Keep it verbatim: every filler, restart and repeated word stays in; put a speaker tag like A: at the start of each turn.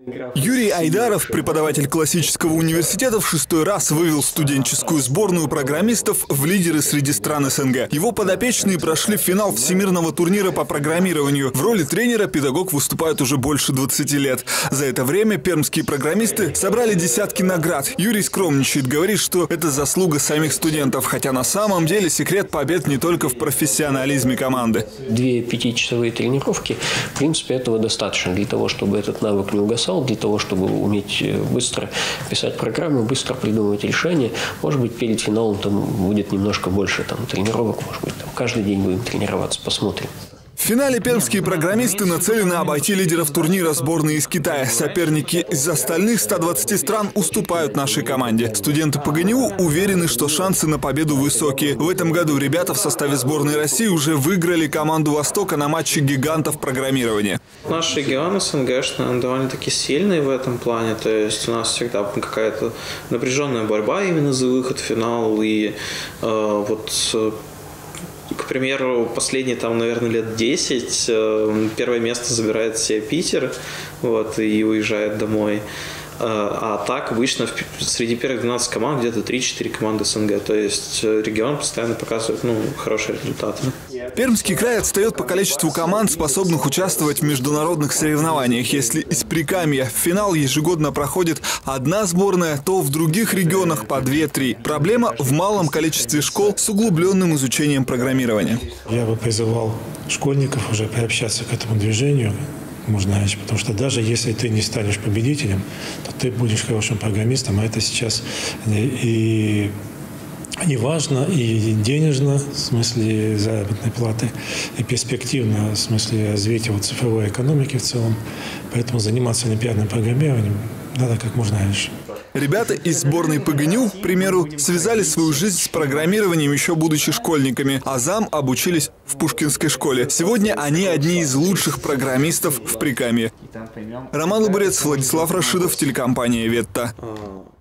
A: Юрий Айдаров, преподаватель классического университета, в шестой раз вывел студенческую сборную программистов в лидеры среди стран СНГ. Его подопечные прошли финал всемирного турнира по программированию. В роли тренера педагог выступает уже больше двадцати лет. За это время пермские программисты собрали десятки наград. Юрий скромничает, говорит, что это заслуга самих студентов, хотя на самом деле секрет побед не только в профессионализме команды.
B: Две пятичасовые тренировки, в принципе, этого достаточно для того, чтобы этот навык не угасал, для того, чтобы уметь быстро писать программы, быстро придумывать решения. Может быть, перед финалом там будет немножко больше там, тренировок, может быть, там, каждый день будем тренироваться, посмотрим.
A: В финале пермские программисты нацелены обойти лидеров турнира сборной из Китая. Соперники из остальных ста двадцати стран уступают нашей команде. Студенты ПГНИУ уверены, что шансы на победу высокие. В этом году ребята в составе сборной России уже выиграли команду Востока на матче гигантов программирования.
C: Наш регион СНГшный довольно-таки сильный в этом плане. То есть у нас всегда какая-то напряженная борьба именно за выход в финал. И э, вот... К примеру, последние, там, наверное, лет десять первое место забирает себе Питер, вот, и уезжает домой. А так обычно среди первых двенадцати команд где-то три-четыре команды СНГ. То есть регион постоянно показывает ну, хорошие результаты.
A: Пермский край отстает по количеству команд, способных участвовать в международных соревнованиях. Если из Прикамья в финал ежегодно проходит одна сборная, то в других регионах по две-три. Проблема в малом количестве школ с углубленным изучением программирования.
D: Я бы призывал школьников уже приобщаться к этому движению. Можно, потому что даже если ты не станешь победителем, то ты будешь хорошим программистом, а это сейчас и, и важно, и денежно, в смысле заработной платы, и перспективно, в смысле развития вот цифровой экономики в целом. Поэтому заниматься олимпиадным программированием надо как можно раньше.
A: Ребята из сборной ПГНИУ, к примеру, связали свою жизнь с программированием еще будучи школьниками. Азам обучились в Пушкинской школе. Сегодня они одни из лучших программистов в Прикамье. Роман Лабурец, Владислав Рашидов, телекомпания «Ветта».